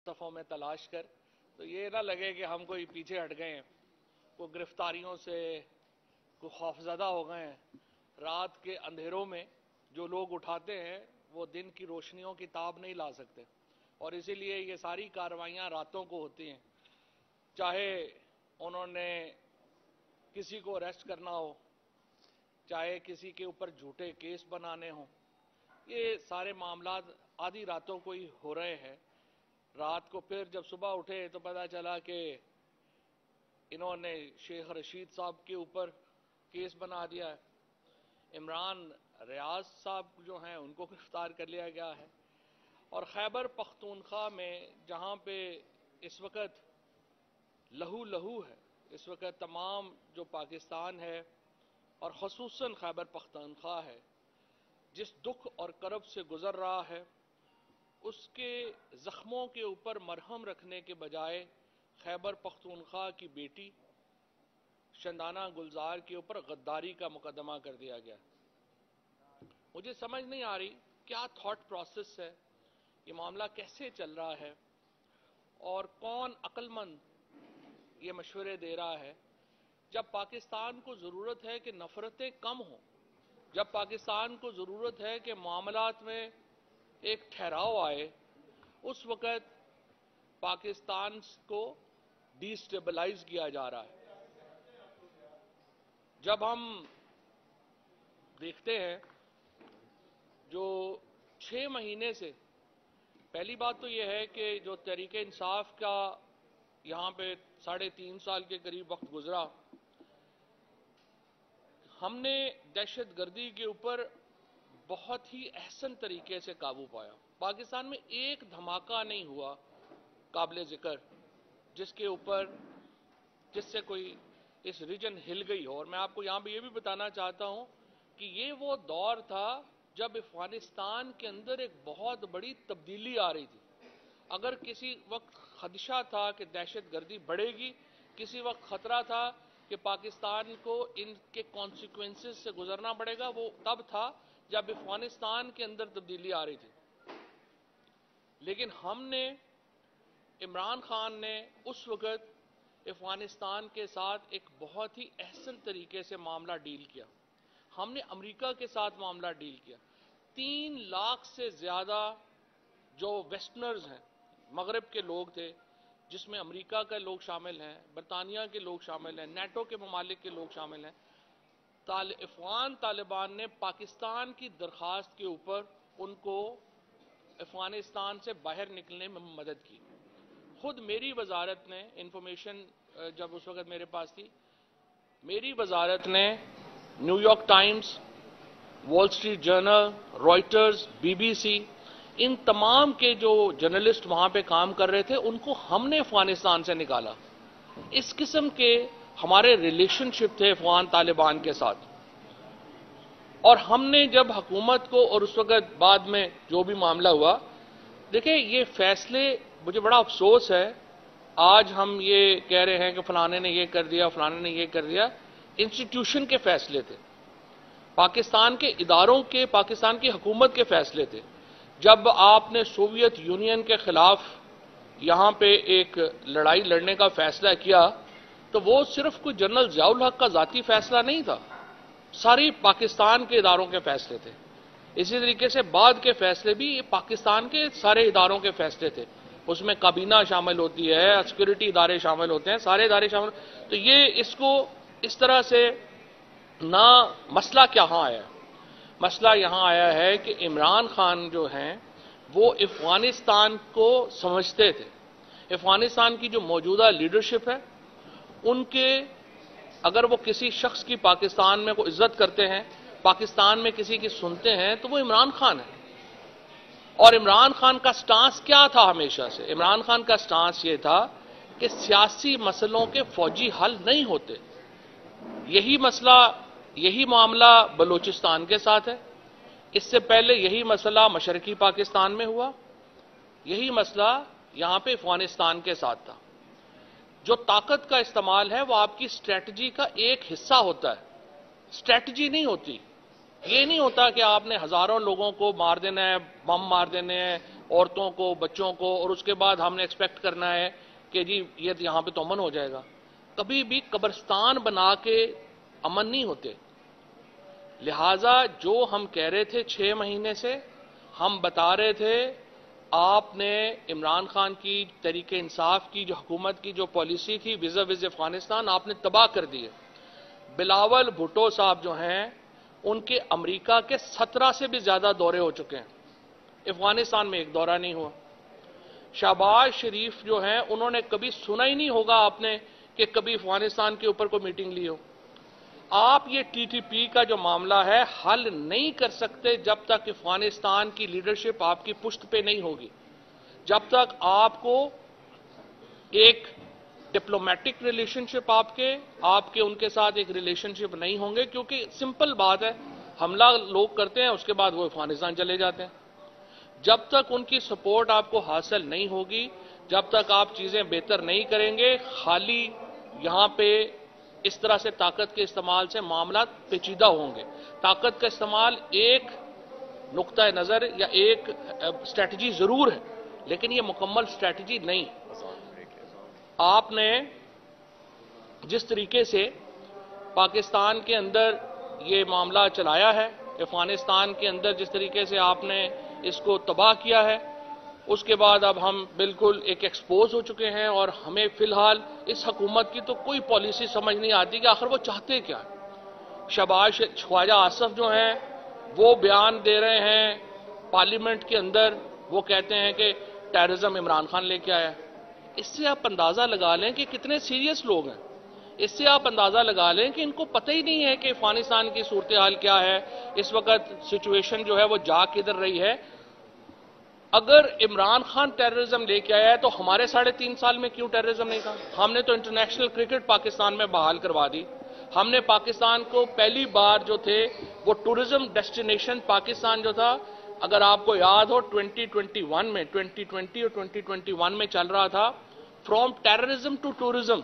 صفوں میں تلاش کر، تو یہ نہ لگے کہ ہم کوئی پیچھے ہٹ گئے ہیں، کوئی گرفتاریوں سے کوئی خوفزدہ ہو گئے ہیں۔ رات کے اندھیروں میں جو لوگ اٹھاتے ہیں وہ دن کی روشنیوں کی تاب نہیں لا سکتے، اور اسی لیے یہ ساری کارروائیاں راتوں کو ہوتی ہیں، چاہے انہوں نے کسی کو اریسٹ کرنا ہو، چاہے کسی کے اوپر جھوٹے کیس بنانے ہوں۔ یہ سارے معاملات آدھی راتوں کو ہی ہو رہے ہیں۔ رات کو پھر جب صبح اٹھے تو پتہ چلا کہ انہوں نے شیخ رشید صاحب کے اوپر کیس بنا دیا ہے، عمران ریاض صاحب جو ہیں ان کو گرفتار کر لیا گیا ہے، اور خیبر پختونخوا میں جہاں پہ اس وقت لہو لہو ہے، اس وقت تمام جو پاکستان ہے اور خصوصاً خیبر پختونخوا ہے، جس دکھ اور کرب سے گزر رہا ہے، اس کے زخموں کے اوپر مرہم رکھنے کے بجائے خیبر پختونخوا کی بیٹی شندانہ گلزار کے اوپر غداری کا مقدمہ کر دیا گیا۔ مجھے سمجھ نہیں آ رہی کیا تھاٹ پروسیس ہے، یہ معاملہ کیسے چل رہا ہے، اور کون عقل مند یہ مشورے دے رہا ہے، جب پاکستان کو ضرورت ہے کہ نفرتیں کم ہوں، جب پاکستان کو ضرورت ہے کہ معاملات میں ایک ٹھہراؤ آئے، اس وقت پاکستان کو ڈی سٹیبلائز کیا جا رہا ہے۔ جب ہم دیکھتے ہیں جو 6 مہینے سے، پہلی بات تو یہ ہے کہ جو تحریک انصاف کا یہاں پہ 3.5 سال کے قریب وقت گزرا، ہم نے دہشت گردی کے اوپر بہت ہی احسن طریقے سے قابو پایا۔ پاکستان میں ایک دھماکہ نہیں ہوا قابل ذکر جس کے اوپر جس سے کوئی اس ریجن ہل گئی ہو، اور میں آپ کو یہاں پہ یہ بھی بتانا چاہتا ہوں کہ یہ وہ دور تھا جب افغانستان کے اندر ایک بہت بڑی تبدیلی آ رہی تھی۔ اگر کسی وقت خدشہ تھا کہ دہشت گردی بڑھے گی، کسی وقت خطرہ تھا کہ پاکستان کو ان کے کانسیکوینسز سے گزرنا پڑے گا، وہ تب تھا جب افغانستان کے اندر تبدیلی آ رہی تھی۔ لیکن ہم نے، عمران خان نے اس وقت افغانستان کے ساتھ ایک بہت ہی احسن طریقے سے معاملہ ڈیل کیا۔ ہم نے امریکہ کے ساتھ معاملہ ڈیل کیا۔ 3 لاکھ سے زیادہ جو ویسٹرنرز ہیں، مغرب کے لوگ تھے، جس میں امریکہ کے لوگ شامل ہیں، برطانیہ کے لوگ شامل ہیں، نیٹو کے ممالک کے لوگ شامل ہیں، افغان طالبان نے پاکستان کی درخواست کے اوپر ان کو افغانستان سے باہر نکلنے میں مدد کی۔ خود میری وزارت نے انفارمیشن جب اس وقت میرے پاس تھی، میری وزارت نے New York Times, Wall Street Journal, Reuters, BBC، ان تمام کے جو جرنلسٹ وہاں پہ کام کر رہے تھے ان کو ہم نے افغانستان سے نکالا۔ اس قسم کے ہمارے ریلیشن شپ تھے افغان طالبان کے ساتھ، اور ہم نے جب حکومت کو، اور اس وقت بعد میں جو بھی معاملہ ہوا، دیکھیں یہ فیصلے، مجھے بڑا افسوس ہے آج ہم یہ کہہ رہے ہیں کہ فلانے نے یہ کر دیا، فلانے نے یہ کر دیا، انسٹیٹیوشن کے فیصلے تھے، پاکستان کے اداروں کے، پاکستان کی حکومت کے فیصلے تھے۔ جب آپ نے سوویت یونین کے خلاف یہاں پہ ایک لڑائی لڑنے کا فیصلہ کیا تو وہ صرف کوئی جنرل ضیاء الحق کا ذاتی فیصلہ نہیں تھا، ساری پاکستان کے اداروں کے فیصلے تھے۔ اسی طریقے سے بعد کے فیصلے بھی پاکستان کے سارے اداروں کے فیصلے تھے، اس میں کابینہ شامل ہوتی ہے، سیکورٹی ادارے شامل ہوتے ہیں، سارے ادارے شامل، تو یہ اس کو اس طرح سے نہ، مسئلہ کہاں آیا؟ مسئلہ یہاں آیا ہے کہ عمران خان جو ہیں وہ افغانستان کو سمجھتے تھے، افغانستان کی جو موجودہ لیڈرشپ ہے ان کے، اگر وہ کسی شخص کی پاکستان میں کو عزت کرتے ہیں، پاکستان میں کسی کی سنتے ہیں تو وہ عمران خان ہے۔ اور عمران خان کا سٹانس کیا تھا ہمیشہ سے؟ عمران خان کا سٹانس یہ تھا کہ سیاسی مسئلوں کے فوجی حل نہیں ہوتے۔ یہی مسئلہ، یہی معاملہ بلوچستان کے ساتھ ہے، اس سے پہلے یہی مسئلہ مشرقی پاکستان میں ہوا، یہی مسئلہ یہاں پہ افغانستان کے ساتھ تھا۔ جو طاقت کا استعمال ہے وہ آپ کی اسٹریٹجی کا ایک حصہ ہوتا ہے، اسٹریٹجی نہیں ہوتی۔ یہ نہیں ہوتا کہ آپ نے ہزاروں لوگوں کو مار دینا ہے، بم مار دینے ہیں عورتوں کو, بچوں کو, اور اس کے بعد ہم نے ایکسپیکٹ کرنا ہے کہ جی یہ یہاں پہ تو امن ہو جائے گا. کبھی بھی قبرستان بنا کے امن نہیں ہوتے. لہذا جو ہم کہہ رہے تھے 6 مہینے سے, ہم بتا رہے تھے آپ نے عمران خان کی, تحریک انصاف کی جو حکومت کی جو پالیسی تھی وز افغانستان, آپ نے تباہ کر دی ہے. بلاول بھٹو صاحب جو ہیں ان کے امریکہ کے 17 سے بھی زیادہ دورے ہو چکے ہیں, افغانستان میں ایک دورہ نہیں ہوا. شہباز شریف جو ہیں انہوں نے کبھی سنا ہی نہیں ہوگا آپ نے کہ کبھی افغانستان کے اوپر کوئی میٹنگ لی ہو. آپ یہ ٹی ٹی پی کا جو معاملہ ہے حل نہیں کر سکتے جب تک افغانستان کی لیڈرشپ آپ کی پشت پہ نہیں ہوگی, جب تک آپ کو ایک ڈپلومیٹک ریلیشن شپ آپ کے ان کے ساتھ ایک ریلیشن شپ نہیں ہوں گے. کیونکہ سمپل بات ہے, حملہ لوگ کرتے ہیں اس کے بعد وہ افغانستان چلے جاتے ہیں. جب تک ان کی سپورٹ آپ کو حاصل نہیں ہوگی, جب تک آپ چیزیں بہتر نہیں کریں گے, خالی یہاں پہ اس طرح سے طاقت کے استعمال سے معاملات پیچیدہ ہوں گے. طاقت کا استعمال ایک نقطہ نظر یا ایک اسٹریٹجی ضرور ہے, لیکن یہ مکمل اسٹریٹجی نہیں. آپ نے جس طریقے سے پاکستان کے اندر یہ معاملہ چلایا ہے, افغانستان کے اندر جس طریقے سے آپ نے اس کو تباہ کیا ہے, اس کے بعد اب ہم بالکل ایک ایکسپوز ہو چکے ہیں. اور ہمیں فی الحال اس حکومت کی تو کوئی پالیسی سمجھ نہیں آتی کہ آخر وہ چاہتے کیا. شہباز خواجہ آصف جو ہیں وہ بیان دے رہے ہیں پارلیمنٹ کے اندر, وہ کہتے ہیں کہ ٹیررزم عمران خان لے کے آیا. اس سے آپ اندازہ لگا لیں کہ کتنے سیریس لوگ ہیں. اس سے آپ اندازہ لگا لیں کہ ان کو پتہ ہی نہیں ہے کہ افغانستان کی صورتحال کیا ہے, اس وقت سچویشن جو ہے وہ جا کدھر رہی ہے. اگر عمران خان ٹیررزم لے کے آیا ہے تو ہمارے 3.5 سال میں کیوں ٹیررزم نہیں تھا؟ ہم نے تو انٹرنیشنل کرکٹ پاکستان میں بحال کروا دی. ہم نے پاکستان کو پہلی بار جو تھے وہ ٹورزم ڈیسٹینیشن پاکستان جو تھا, اگر آپ کو یاد ہو 2021 میں 2020 اور 2021 میں چل رہا تھا فرام ٹیررزم ٹو ٹورزم.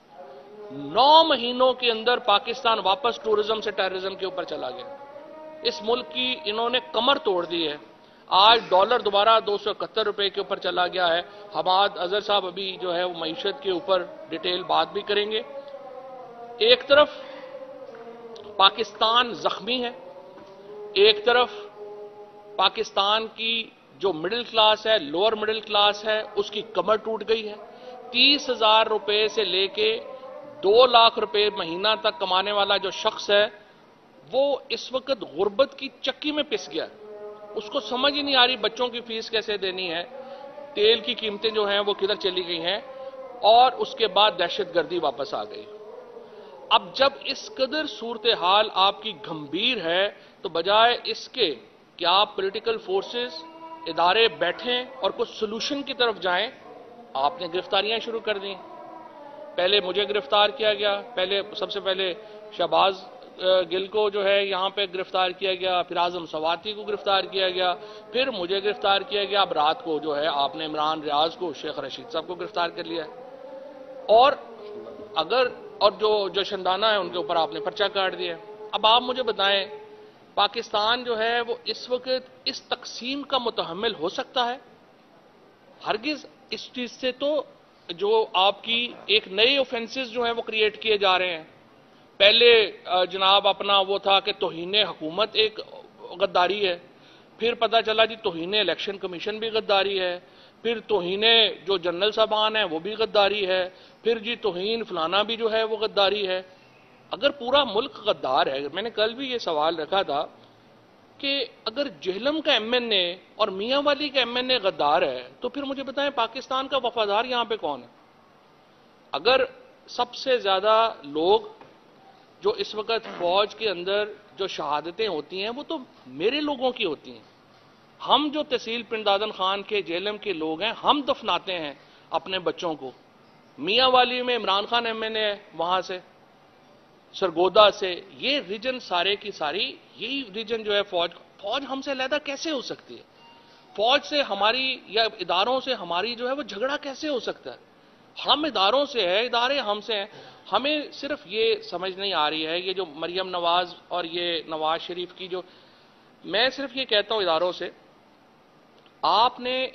9 مہینوں کے اندر پاکستان واپس ٹورزم سے ٹیررزم کے اوپر چلا گیا. اس ملک کی انہوں نے کمر توڑ دی ہے. آج ڈالر دوبارہ 271 روپے کے اوپر چلا گیا ہے. حماد اظہر صاحب ابھی جو ہے وہ معیشت کے اوپر ڈیٹیل بات بھی کریں گے. ایک طرف پاکستان زخمی ہے, ایک طرف پاکستان کی جو مڈل کلاس ہے, لوور مڈل کلاس ہے, اس کی کمر ٹوٹ گئی ہے. 30,000 روپے سے لے کے 2 لاکھ روپے مہینہ تک کمانے والا جو شخص ہے وہ اس وقت غربت کی چکی میں پس گیا. اس کو سمجھ ہی نہیں آ رہی بچوں کی فیس کیسے دینی ہے, تیل کی قیمتیں جو ہیں وہ کدھر چلی گئی ہیں, اور اس کے بعد دہشت گردی واپس آ گئی. اب جب اس قدر صورتحال آپ کی گھمبیر ہے تو بجائے اس کے کہ آپ پولیٹیکل فورسز ادارے بیٹھیں اور کچھ سلوشن کی طرف جائیں, آپ نے گرفتاریاں شروع کر دیں. پہلے مجھے گرفتار کیا گیا, سب سے پہلے شہباز گل کو جو ہے یہاں پہ گرفتار کیا گیا, پھر اعظم سواتی کو گرفتار کیا گیا, پھر مجھے گرفتار کیا گیا. اب رات کو جو ہے آپ نے عمران ریاض کو, شیخ رشید صاحب کو گرفتار کر لیا ہے. اور جو شندانہ ہے ان کے اوپر آپ نے پرچہ کاٹ دیا. اب آپ مجھے بتائیں پاکستان جو ہے وہ اس وقت اس تقسیم کا متحمل ہو سکتا ہے؟ ہرگز. اس چیز سے تو جو آپ کی ایک نئے اوفینسز جو ہیں وہ کریٹ کیے جا رہے ہیں. پہلے جناب اپنا وہ تھا کہ توہین حکومت ایک غداری ہے, پھر پتہ چلا جی توہین الیکشن کمیشن بھی غداری ہے, پھر توہین جو جنرل صاحبان ہیں وہ بھی غداری ہے, پھر جی توہین فلانا بھی جو ہے وہ غداری ہے. اگر پورا ملک غدار ہے, میں نے کل بھی یہ سوال رکھا تھا کہ اگر جہلم کا ایم این اے اور میاں والی کا ایم این اے غدار ہے تو پھر مجھے بتائیں پاکستان کا وفادار یہاں پہ کون ہے؟ اگر سب سے زیادہ لوگ جو اس وقت فوج کے اندر جو شہادتیں ہوتی ہیں وہ تو میرے لوگوں کی ہوتی ہیں. ہم جو تحصیل پنڈادن خان کے جیلم کے لوگ ہیں ہم دفناتے ہیں اپنے بچوں کو. میاں والی میں Imran Khan M N A, وہاں سے سرگودا سے, یہ ریجن سارے کی ساری یہی ریجن جو ہے فوج ہم سے علیحدہ کیسے ہو سکتی ہے؟ فوج سے ہماری یا اداروں سے ہماری جو ہے وہ جھگڑا کیسے ہو سکتا ہے؟ ہم اداروں سے ہے, ادارے ہم سے ہیں. ہمیں صرف یہ سمجھ نہیں آ رہی ہے, یہ جو مریم نواز اور یہ نواز شریف کی جو, میں صرف یہ کہتا ہوں اداروں سے, آپ نے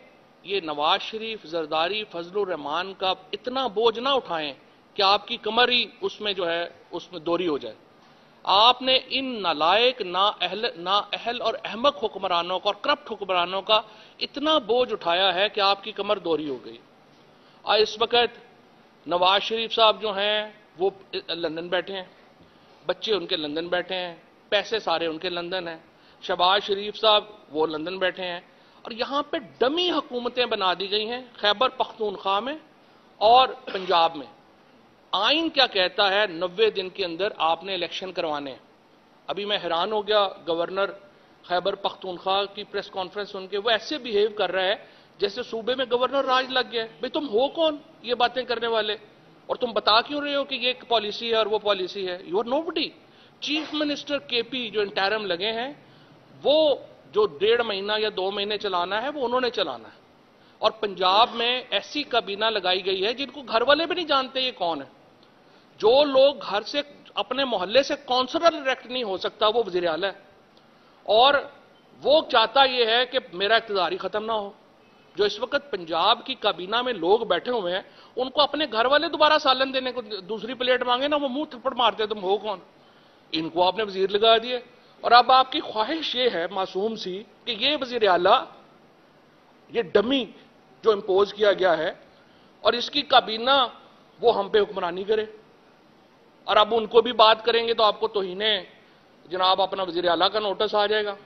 یہ نواز شریف، زرداری، فضل الرحمان کا اتنا بوجھ نہ اٹھائیں کہ آپ کی کمر ہی اس میں جو ہے اس میں دوری ہو جائے. آپ نے ان نالائق، نااہل اور احمق حکمرانوں کا اور کرپٹ حکمرانوں کا اتنا بوجھ اٹھایا ہے کہ آپ کی کمر دوری ہو گئی. اس وقت نواز شریف صاحب جو ہیں وہ لندن بیٹھے ہیں، بچے ان کے لندن بیٹھے ہیں، پیسے سارے ان کے لندن ہیں. شہباز شریف صاحب وہ لندن بیٹھے ہیں، اور یہاں پہ ڈمی حکومتیں بنا دی گئی ہیں خیبر پختونخوا میں اور پنجاب میں. آئین کیا کہتا ہے؟ 90 دن کے اندر آپ نے الیکشن کروانے ہیں. ابھی میں حیران ہو گیا گورنر خیبر پختونخوا کی پریس کانفرنس سن کے. وہ ایسے بیہیو کر رہا ہے جیسے صوبے میں گورنر راج لگ گیا. بھئی تم ہو کون یہ باتیں کرنے والے؟ اور تم بتا کیوں رہے ہو کہ یہ ایک پالیسی ہے اور وہ پالیسی ہے؟ You are no buddy. Chief minister K P جو انٹرم لگے ہیں، وہ جو 1.5 مہینہ یا 2 مہینے چلانا ہے وہ انہوں نے چلانا ہے. اور پنجاب میں ایسی کابینہ لگائی گئی ہے جن کو گھر والے بھی نہیں جانتے یہ کون ہے. جو لوگ گھر سے اپنے محلے سے کونسلر الیکٹ نہیں ہو سکتا وہ وزیر اعلیٰ ہے. اور وہ چاہتا یہ ہے کہ میرا اقتدار ہی ختم نہ ہو. جو اس وقت پنجاب کی کابینہ میں لوگ بیٹھے ہوئے ہیں، ان کو اپنے گھر والے دوبارہ سالن دینے کو دوسری پلیٹ مانگے نا، وہ منہ تھپڑ مارتے تم ہو کون. ان کو آپ نے وزیر لگا دیے، اور اب آپ کی خواہش یہ ہے معصوم سی کہ یہ وزیر اعلیٰ، یہ ڈمی جو امپوز کیا گیا ہے اور اس کی کابینہ وہ ہم پہ حکمرانی کرے. اور اب ان کو بھی بات کریں گے تو آپ کو توہین جناب اپنا وزیر اعلیٰ کا نوٹس آ جائے گا.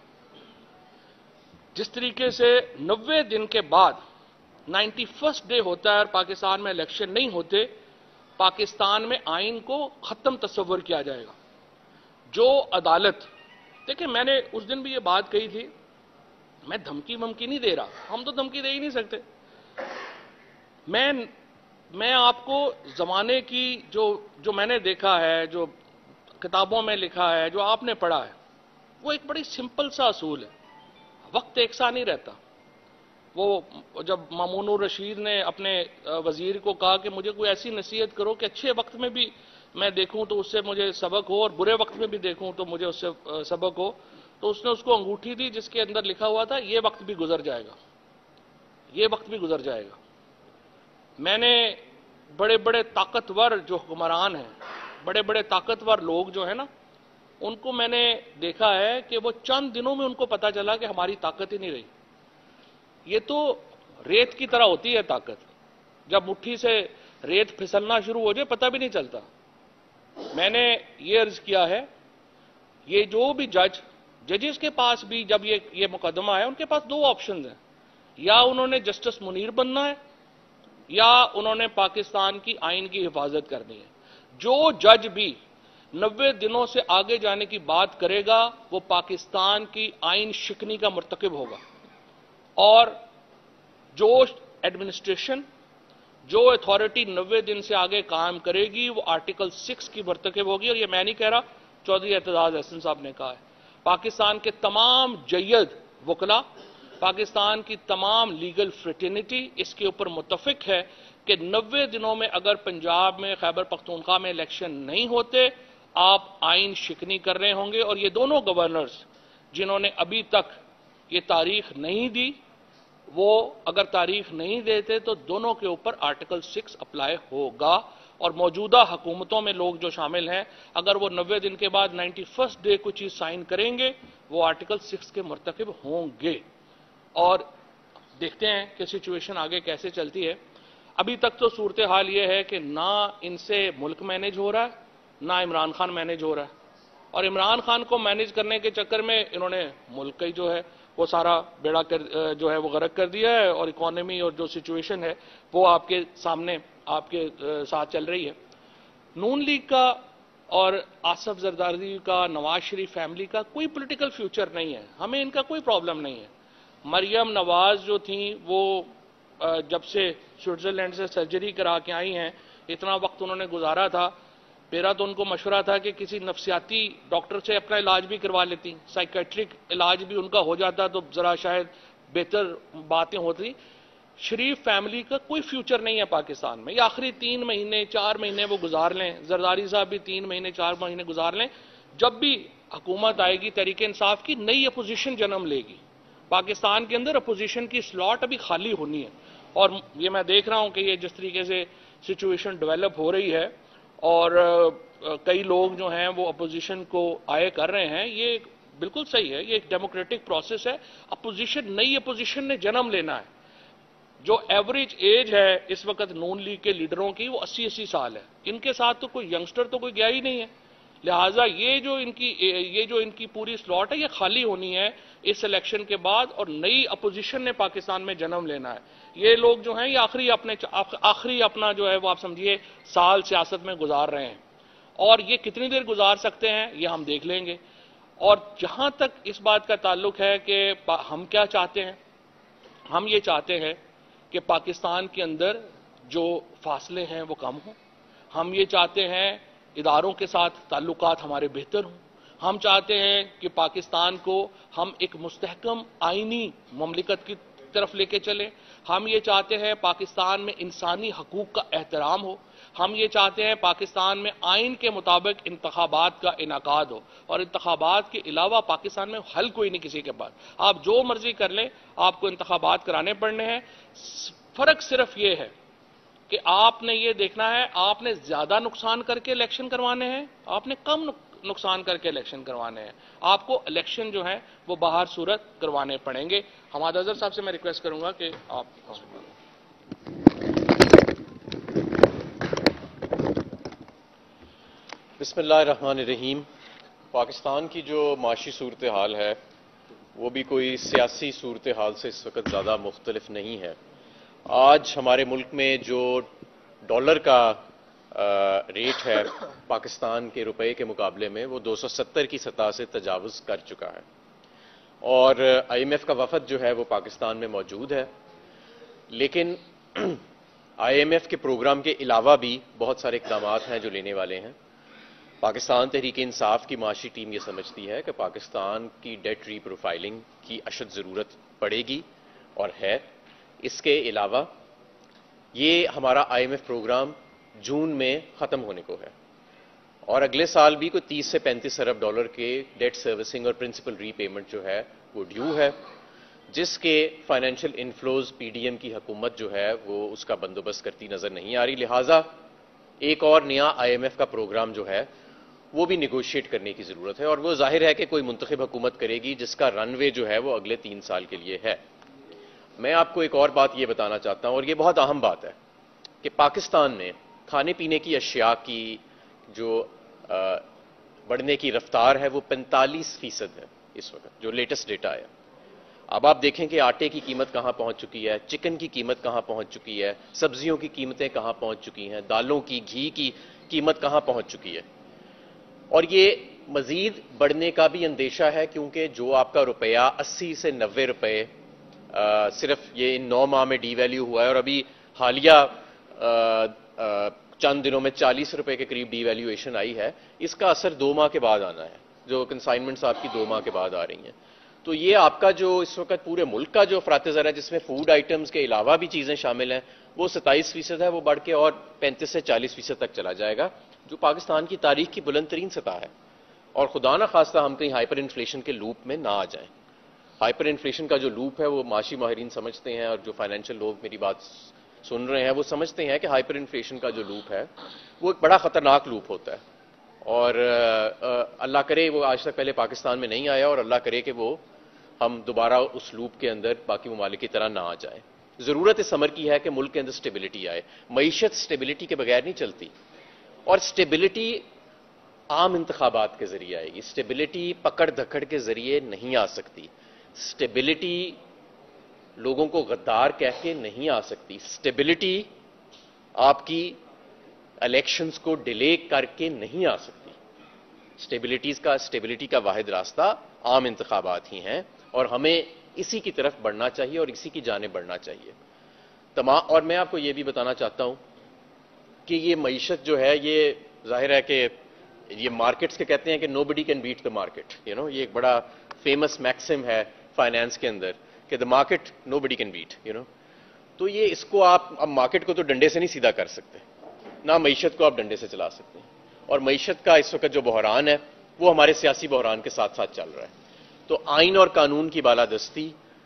جس طریقے سے 90 دن کے بعد 91st ڈے ہوتا ہے اور پاکستان میں الیکشن نہیں ہوتے، پاکستان میں آئین کو ختم تصور کیا جائے گا. جو عدالت، دیکھیں میں نے اس دن بھی یہ بات کہی تھی، میں دھمکی نہیں دے رہا، ہم تو دھمکی دے ہی نہیں سکتے. میں آپ کو زمانے کی جو میں نے دیکھا ہے، جو کتابوں میں لکھا ہے، جو آپ نے پڑھا ہے، وہ ایک بڑی سمپل سا اصول ہے. وقت ایک سا نہیں رہتا. وہ جب مامون الرشید نے اپنے وزیر کو کہا کہ مجھے کوئی ایسی نصیحت کرو کہ اچھے وقت میں بھی میں دیکھوں تو اس سے مجھے سبق ہو، اور برے وقت میں بھی دیکھوں تو مجھے اس سے سبق ہو، تو اس نے اس کو انگوٹھی دی جس کے اندر لکھا ہوا تھا یہ وقت بھی گزر جائے گا، یہ وقت بھی گزر جائے گا. میں نے بڑے بڑے طاقتور جو حکمران ہیں، بڑے بڑے طاقتور لوگ جو ہیں نا، ان کو میں نے دیکھا ہے کہ وہ چند دنوں میں ان کو پتا چلا کہ ہماری طاقت ہی نہیں رہی. یہ تو ریت کی طرح ہوتی ہے طاقت، جب مٹھی سے ریت پھسلنا شروع ہو جائے پتہ بھی نہیں چلتا. میں نے یہ عرض کیا ہے، یہ جو بھی ججز کے پاس بھی جب یہ مقدمہ ہے، ان کے پاس 2 آپشنز ہیں. یا انہوں نے جسٹس منیر بننا ہے، یا انہوں نے پاکستان کی آئین کی حفاظت کرنی ہے. جو جج بھی 90 دنوں سے آگے جانے کی بات کرے گا وہ پاکستان کی آئین شکنی کا مرتکب ہوگا. اور جو ایڈمنسٹریشن، جو اتھارٹی 90 دن سے آگے قائم کرے گی وہ آرٹیکل 6 کی مرتکب ہوگی. اور یہ میں نہیں کہہ رہا، چودھری اعتزاز احسن صاحب نے کہا ہے. پاکستان کے تمام جید وکلا، پاکستان کی تمام لیگل فریٹرنیٹی اس کے اوپر متفق ہے کہ 90 دنوں میں اگر پنجاب میں خیبر پختونخوا میں الیکشن نہیں ہوتے، آپ آئین شکنی کر رہے ہوں گے. اور یہ دونوں گورنرز جنہوں نے ابھی تک یہ تاریخ نہیں دی، وہ اگر تاریخ نہیں دیتے تو دونوں کے اوپر آرٹیکل 6 اپلائی ہوگا. اور موجودہ حکومتوں میں لوگ جو شامل ہیں، اگر وہ 90 دن کے بعد 91st ڈے کوئی چیز سائن کریں گے وہ آرٹیکل 6 کے مرتکب ہوں گے. اور دیکھتے ہیں کہ سچویشن آگے کیسے چلتی ہے. ابھی تک تو صورتحال یہ ہے کہ نہ ان سے ملک مینج ہو رہا ہے، نہ عمران خان مینج ہو رہا ہے. اور عمران خان کو مینج کرنے کے چکر میں انہوں نے ملک کا ہی جو ہے وہ سارا بیڑا جو ہے وہ غرق کر دیا ہے. اور اکانومی اور جو سچویشن ہے وہ آپ کے سامنے آپ کے ساتھ چل رہی ہے. نون لیگ کا اور آصف زرداری کا، نواز شریف فیملی کا کوئی پولیٹیکل فیوچر نہیں ہے. ہمیں ان کا کوئی پرابلم نہیں ہے. مریم نواز جو تھیں وہ جب سے سوئٹزرلینڈ سے سرجری کرا کے آئی ہیں، اتنا وقت انہوں نے گزارا تھا. میرا تو ان کو مشورہ تھا کہ کسی نفسیاتی ڈاکٹر سے اپنا علاج بھی کروا لیتی، سائیکیٹرک علاج بھی ان کا ہو جاتا تو ذرا شاید بہتر باتیں ہوتی. شریف فیملی کا کوئی فیوچر نہیں ہے پاکستان میں. یہ آخری 3 مہینے 4 مہینے وہ گزار لیں، زرداری صاحب بھی 3 مہینے 4 مہینے گزار لیں. جب بھی حکومت آئے گی تحریک انصاف کی، نئی اپوزیشن جنم لے گی. पाकिस्तान के अंदर अपोजिशन की स्लॉट अभी खाली होनी है, और ये मैं देख रहा हूं कि ये जिस तरीके से सिचुएशन डेवलप हो रही है और कई लोग जो हैं वो अपोजिशन को आए कर रहे हैं, ये बिल्कुल सही है, ये एक डेमोक्रेटिक प्रोसेस है। अपोजिशन, नई अपोजिशन ने जन्म लेना है। जो एवरेज एज है इस वक्त नून लीग के लीडरों की वो 80-80 साल है, इनके साथ तो कोई यंगस्टर तो कोई गया ही नहीं है। लिहाजा ये जो इनकी पूरी स्लॉट है ये खाली होनी है इस इलेक्शन के बाद, और नई अपोजिशन ने पाकिस्तान में जन्म लेना है। ये लोग जो हैं ये आखिरी अपना जो है वो आप समझिए साल सियासत में गुजार रहे हैं, और ये कितनी देर गुजार सकते हैं ये हम देख लेंगे। और जहां तक इस बात का ताल्लुक है कि हम क्या चाहते हैं, हम ये चाहते हैं कि पाकिस्तान के अंदर जो फासले हैं वो कम हों। हम ये चाहते हैं इदारों के साथ ताल्लुकात हमारे बेहतर हों। हम चाहते हैं कि पाकिस्तान को हम एक मुस्तहकम आईनी ममलिकत की तरफ लेके चलें। हम ये चाहते हैं पाकिस्तान में इंसानी हकूक का एहतराम हो। हम ये चाहते हैं पाकिस्तान में आइन के मुताबिक इंतखाबात का इनाकाद हो, और इंतखाबात के अलावा पाकिस्तान में हल कोई नहीं किसी के पास। आप जो मर्जी कर लें, आपको इंतखाबात कराने पड़ने हैं। फर्क सिर्फ ये है कि आपने ये देखना है, आपने ज्यादा नुकसान करके इलेक्शन करवाने हैं, आपने कम नुकसान करके इलेक्शन करवाने हैं। आपको इलेक्शन जो है वो बाहर सूरत करवाने पड़ेंगे। हमाद अजहर साहब से मैं रिक्वेस्ट करूंगा कि आप बिस्मिल्लाहिर्रहमानिर्रहीम। पाकिस्तान की जो माशी सूरत हाल है वो भी कोई सियासी सूरत हाल से इस वक्त ज़्यादा मुख्तलिफ नहीं है। आज हमारे मुल्क में जो डॉलर का रेट है पाकिस्तान के रुपए के मुकाबले में वो 270 की सतह से तजावुज़ कर चुका है, और IMF का वफद जो है वो पाकिस्तान में मौजूद है। लेकिन IMF के प्रोग्राम के अलावा भी बहुत सारे इक़दाम हैं जो लेने वाले हैं। पाकिस्तान तहरीक इंसाफ की माशी टीम ये समझती है कि पाकिस्तान की डेट रीप्रोफाइलिंग की अशद ज़रूरत पड़ेगी और है। इसके अलावा ये हमारा IMF प्रोग्राम जून में ख़त्म होने को है, और अगले साल भी कोई 30 से 35 अरब डॉलर के डेट सर्विसिंग और प्रिंसिपल रीपेमेंट जो है वो ड्यू है, जिसके फाइनेंशियल इनफ्लोज PDM की हुकूमत जो है वो उसका बंदोबस्त करती नज़र नहीं आ रही। लिहाजा एक और नया IMF का प्रोग्राम जो है वो भी निगोशिएट करने की ज़रूरत है, और वो जाहिर है कि कोई मुंतखब हुकूमत करेगी जिसका रनवे जो है वो अगले 3 साल के लिए है। मैं आपको एक और बात ये बताना चाहता हूं, और ये बहुत अहम बात है, कि पाकिस्तान में खाने पीने की अशिया की जो बढ़ने की रफ्तार है वो 45% है इस वक्त, जो लेटेस्ट डेटा है। अब आप देखें कि आटे की कीमत कहां पहुंच चुकी है, चिकन की कीमत कहां पहुंच चुकी है, सब्जियों की कीमतें कहां पहुंच चुकी हैं, दालों की, घी की कीमत कहां पहुंच चुकी है, और ये मजीद बढ़ने का भी अंदेशा है, क्योंकि जो आपका रुपया 80 से 90 रुपए सिर्फ ये इन 9 माह में डीवैल्यू हुआ है, और अभी हालिया चंद दिनों में 40 रुपए के करीब डीवैल्यूएशन आई है। इसका असर 2 माह के बाद आना है, जो कंसाइनमेंट्स आपकी 2 माह के बाद आ रही हैं। तो ये आपका जो इस वक्त पूरे मुल्क का जो अफरात ज़र है, जिसमें फूड आइटम्स के अलावा भी चीजें शामिल हैं, वो 27% है, वो बढ़ के और 35 से 40% तक चला जाएगा, जो पाकिस्तान की तारीख की बुलंद तरीन सतह है। और खुदा ना खास्ता हम कहीं हाइपर इन्फ्लेशन के लूप में ना आ जाएं। हाइपर इन्फ्लेशन का जो लूप है वो माशी माहिरीन समझते हैं, और जो फाइनेंशियल लोग मेरी बात सुन रहे हैं वो समझते हैं कि हाइपर इन्फ्लेशन का जो लूप है वो एक बड़ा खतरनाक लूप होता है, और अल्लाह करे वो आज तक पहले पाकिस्तान में नहीं आया, और अल्लाह करे कि वो हम दोबारा उस लूप के अंदर बाकी ममालिक की तरह ना आ जाए। जरूरत इस अमर की है कि मुल्क के अंदर स्टेबिलिटी आए। मईशत स्टेबिलिटी के बगैर नहीं चलती, और स्टेबिलिटी आम इंतखाबात के जरिए आएगी। स्टेबिलिटी पकड़ धकड़ के जरिए नहीं आ सकती। स्टेबिलिटी लोगों को गद्दार कह के नहीं आ सकती। स्टेबिलिटी आपकी इलेक्शंस को डिले करके नहीं आ सकती। स्टेबिलिटी का वाहिद रास्ता आम इंतखाबात ही हैं, और हमें इसी की तरफ बढ़ना चाहिए और इसी की जाने बढ़ना चाहिए। और मैं आपको यह भी बताना चाहता हूं कि ये मईशत जो है, ये जाहिर है कि ये मार्केट्स के कहते हैं कि nobody can beat the market, ये एक बड़ा फेमस मैक्सिम है फाइनेंस के अंदर कि the market nobody can beat, तो ये इसको आप अब मार्केट को तो डंडे से नहीं सीधा कर सकते, ना मईशत को आप डंडे से चला सकते हैं। और मईशत का इस वक्त जो बहरान है वो हमारे सियासी बहरान के साथ साथ चल रहा है। तो आइन और कानून की बालादस्ती,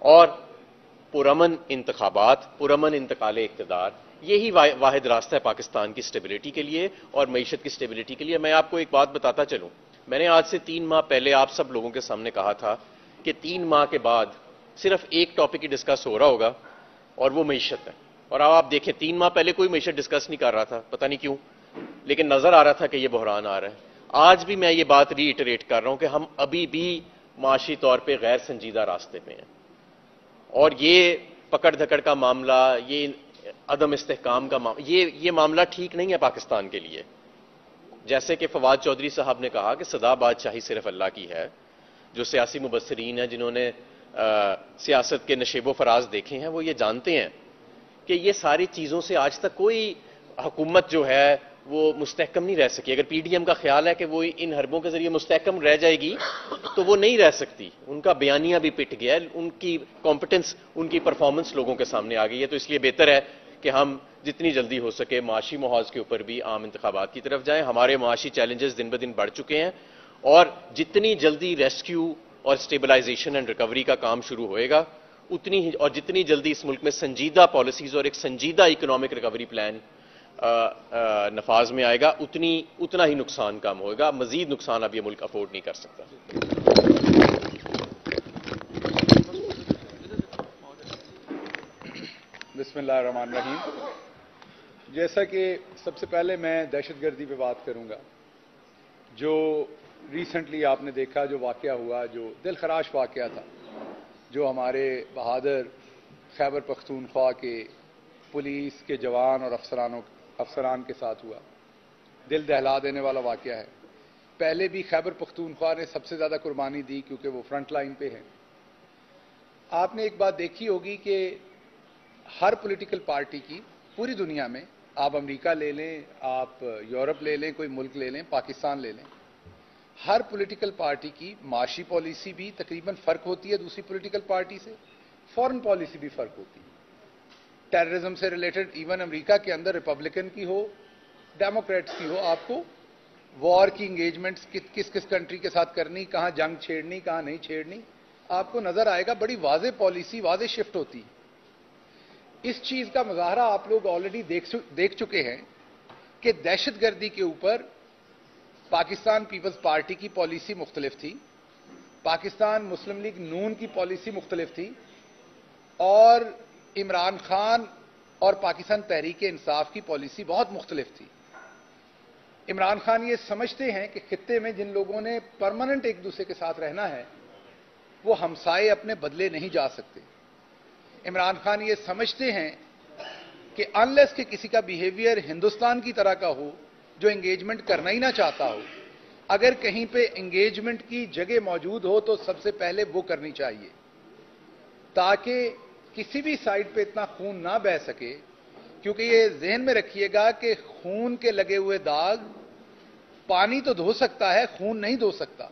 اور پرامن انتخابات، پرامن انتقال اقتدار، یہی واحد راستہ ہے پاکستان کی سٹیبلٹی کے لیے اور معیشت کی سٹیبلٹی کے لیے۔ میں آپ کو ایک بات بتاتا چلوں، میں نے آج سے 3 ماہ پہلے آپ سب لوگوں کے سامنے کہا تھا کہ 3 ماہ کے بعد صرف ایک ٹاپک ہی ڈسکس ہو رہا ہوگا اور وہ معیشت ہے، اور اب آپ دیکھیں 3 ماہ پہلے کوئی معیشت ڈسکس نہیں کر رہا تھا، پتہ نہیں کیوں، لیکن نظر آ رہا تھا کہ یہ بحران آ رہا ہے۔ آج بھی میں یہ بات ری ایٹریٹ کر رہا ہوں کہ ہم ابھی بھی معاشی طور پہ غیر سنجیدہ راستے پہ ہیں، اور یہ پکڑ دھکڑ کا معاملہ، یہ عدم استحکام کا معاملہ، یہ معاملہ ٹھیک نہیں ہے پاکستان کے لیے۔ جیسے کہ فواد چودھری صاحب نے کہا کہ سدا بادشاہی صرف اللہ کی ہے، جو سیاسی مبصرین ہیں جنہوں نے سیاست کے نشیب و فراز دیکھے ہیں وہ یہ جانتے ہیں کہ یہ ساری چیزوں سے آج تک کوئی حکومت جو ہے وہ مستحکم نہیں رہ سکی۔ اگر پی ڈی ایم کا خیال ہے کہ وہ ان حربوں کے ذریعے مستحکم رہ جائے گی تو وہ نہیں رہ سکتی، ان کا بیانیہ بھی پٹ گیا ہے، ان کی کمپٹنس، ان کی پرفارمنس لوگوں کے سامنے آ گئی ہے۔ تو اس لیے بہتر ہے کہ ہم جتنی جلدی ہو سکے معاشی محاذ کے اوپر بھی عام انتخابات کی طرف جائیں۔ ہمارے معاشی چیلنجز دن بدن بڑھ چکے ہیں، اور جتنی جلدی ریسکیو اور سٹیبلائزیشن اینڈ ریکوری کا کام شروع ہوئے گا، اتنی ہی، اور جتنی جلدی اس ملک میں سنجیدہ پالیسیز اور ایک سنجیدہ اکنامک ریکوری پلان نفاذ میں آئے گا، اتنا ہی نقصان کم ہوئے گا۔ مزید نقصان اب یہ ملک افورڈ نہیں کر سکتا۔ بسم اللہ الرحمن الرحیم۔ جیسا کہ سب سے پہلے میں دہشت گردی پہ بات کروں گا، جو ریسنٹلی آپ نے دیکھا، جو واقعہ ہوا، جو دل خراش واقعہ تھا، جو ہمارے بہادر خیبر پختونخوا کے پولیس کے جوان اور افسران کے ساتھ ہوا، دل دہلا دینے والا واقعہ ہے۔ پہلے بھی خیبر پختونخوا نے سب سے زیادہ قربانی دی کیونکہ وہ فرنٹ لائن پہ ہیں۔ آپ نے ایک بات دیکھی ہوگی کہ ہر پولیٹیکل پارٹی کی پوری دنیا میں، آپ امریکہ لے لیں، آپ یورپ لے لیں، کوئی ملک لے لیں، پاکستان لے لیں، ہر پولیٹیکل پارٹی کی معاشی پالیسی بھی تقریباً فرق ہوتی ہے دوسری پولیٹیکل پارٹی سے، فورن پالیسی بھی فرق ہوتی ہے۔ ٹیررزم سے ریلیٹڈ ایون امریکہ کے اندر ریپبلکن کی ہو، ڈیموکریٹس کی ہو، آپ کو وار کی انگیجمنٹس کس کس کنٹری کے ساتھ کرنی، کہاں جنگ چھیڑنی، کہاں نہیں چھیڑنی، آپ کو نظر آئے گا، بڑی واضح پالیسی، واضح شفٹ ہوتی ہے۔ اس چیز کا مظاہرہ آپ لوگ آلریڈی دیکھ چکے ہیں کہ دہشت گردی کے اوپر پاکستان پیپلز پارٹی کی پالیسی مختلف تھی، پاکستان مسلم لیگ نون کی پالیسی مختلف تھی، اور عمران خان اور پاکستان تحریک انصاف کی پالیسی بہت مختلف تھی۔ عمران خان یہ سمجھتے ہیں کہ خطے میں جن لوگوں نے پرماننٹ ایک دوسرے کے ساتھ رہنا ہے وہ ہمسائے اپنے بدلے نہیں جا سکتے۔ عمران خان یہ سمجھتے ہیں کہ انلیس کہ کسی کا بیہیویئر ہندوستان کی طرح کا ہو جو انگیجمنٹ کرنا ہی نہ چاہتا ہو، اگر کہیں پہ انگیجمنٹ کی جگہ موجود ہو تو سب سے پہلے وہ کرنی چاہیے، تاکہ کسی بھی سائڈ پہ اتنا خون نہ بہہ سکے۔ کیونکہ یہ ذہن میں رکھیے گا کہ خون کے لگے ہوئے داغ پانی تو دھو سکتا ہے، خون نہیں دھو سکتا۔